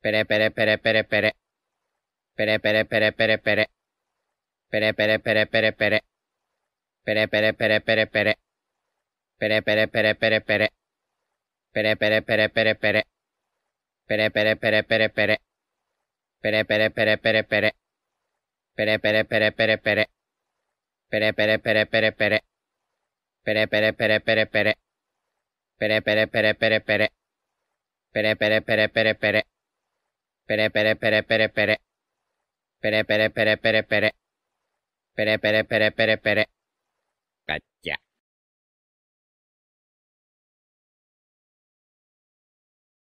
ペレペレペレペレペレ。ペレペレペレペレペレ。ペレペレペレペレペレ。ペレペレペレペレペレ。ペレペレペレペレペレ。ペレペレペレペレペレ。ペレペレペレペレペレ。ペレペレペレペレペレ。ペレペレペレペレペレ。ペレペレペレペレペレ。ペレペレペレペレペレ。ペレペレペレペレペレ。ペレペレペレペレペレ。ペレペレペレペレペレ。ペレペレペレペレペレ。ペレペレペレペレペレ。ガッチャ。